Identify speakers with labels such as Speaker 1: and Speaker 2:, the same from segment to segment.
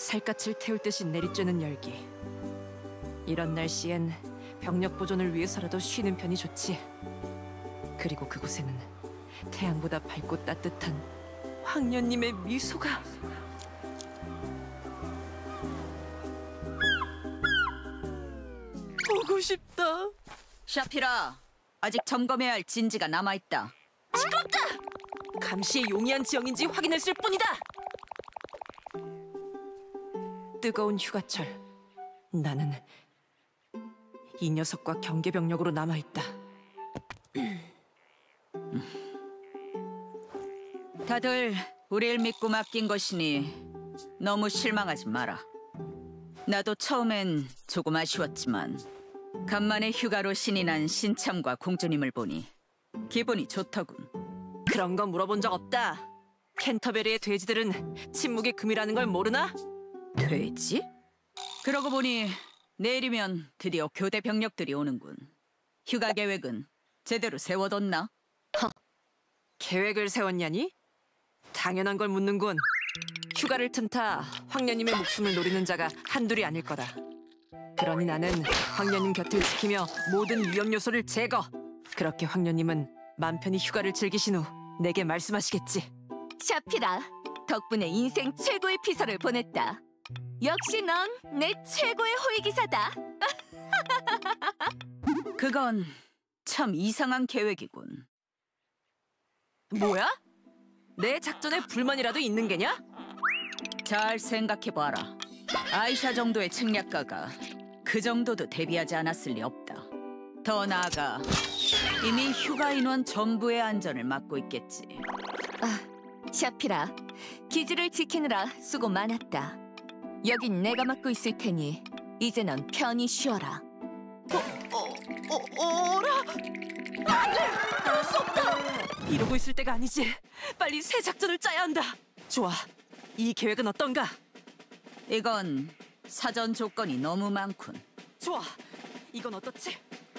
Speaker 1: 살갗을 태울 듯이 내리쬐는 열기. 이런 날씨엔 병력 보존을 위해서라도 쉬는 편이 좋지. 그리고 그곳에는 태양보다 밝고 따뜻한 황녀님의 미소가. 보고 싶다.
Speaker 2: 샤피라, 아직 점검해야 할 진지가 남아있다.
Speaker 1: 시끄럽다! 감시의 용이한 지형인지 확인했을 뿐이다. 뜨거운 휴가철. 나는 이 녀석과 경계병력으로 남아있다.
Speaker 2: 다들 우릴 믿고 맡긴 것이니 너무 실망하지 마라. 나도 처음엔 조금 아쉬웠지만 간만에 휴가로 신이 난 신참과 공주님을 보니 기분이 좋더군.
Speaker 1: 그런 건 물어본 적 없다. 캔터베리의 돼지들은 침묵의 금이라는 걸 모르나?
Speaker 2: 돼지? 그러고 보니 내일이면 드디어 교대 병력들이 오는군. 휴가 계획은 제대로 세워뒀나?
Speaker 1: 계획을 세웠냐니? 당연한 걸 묻는군. 휴가를 틈타 황녀님의 목숨을 노리는 자가 한둘이 아닐 거다. 그러니 나는 황녀님 곁을 지키며 모든 위험 요소를 제거. 그렇게 황녀님은 맘 편히 휴가를 즐기신 후 내게 말씀하시겠지.
Speaker 3: 샤피라, 덕분에 인생 최고의 피서를 보냈다. 역시 넌 내 최고의 호위기사다.
Speaker 2: 그건 참 이상한 계획이군.
Speaker 1: 뭐야? 내 작전에 불만이라도 있는 게냐?
Speaker 2: 잘 생각해봐라. 아이샤 정도의 책략가가 그 정도도 대비하지 않았을 리 없다. 더 나아가 이미 휴가 인원 전부의 안전을 맡고 있겠지.
Speaker 3: 샤피라, 기지를 지키느라 수고 많았다. 여긴 내가 맡고 있을 테니 이제 넌 편히 쉬어라.
Speaker 1: 어라? 안 돼! 그럴 수 없다! 이러고 있을 때가 아니지. 빨리 새 작전을 짜야 한다. 좋아. 이 계획은 어떤가?
Speaker 2: 이건 사전 조건이 너무 많군.
Speaker 1: 좋아. 이건 어떻지?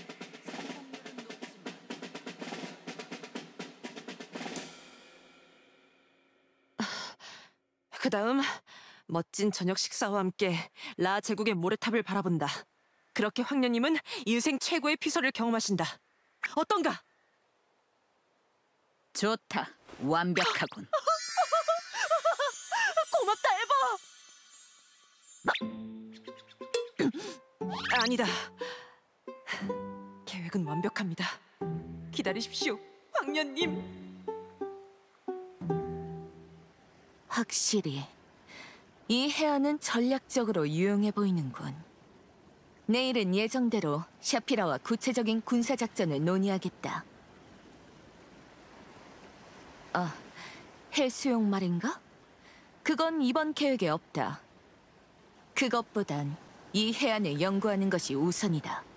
Speaker 1: 그 다음 멋진 저녁 식사와 함께 라 제국의 모래탑을 바라본다. 그렇게 황녀님은 인생 최고의 피서를 경험하신다. 어떤가?
Speaker 2: 좋다. 완벽하군.
Speaker 1: 고맙다, 에버! 아니다. 계획은 완벽합니다. 기다리십시오, 황녀님.
Speaker 3: 확실히 이 해안은 전략적으로 유용해 보이는군. 내일은 예정대로 샤피라와 구체적인 군사작전을 논의하겠다. 해수용 말인가? 그건 이번 계획에 없다. 그것보단 이 해안을 연구하는 것이 우선이다.